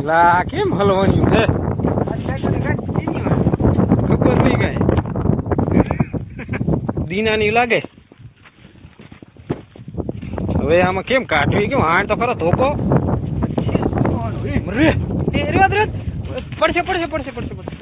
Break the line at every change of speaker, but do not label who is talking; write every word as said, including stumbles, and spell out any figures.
લા કેમ હલવાની છે ખબર નહીં કઈ દીનાની લાગે હવે આમાં કેમ કાઢવી કેમ આણ તો ખરો ધોકો પડશે પડશે પડશે પડશે પડશે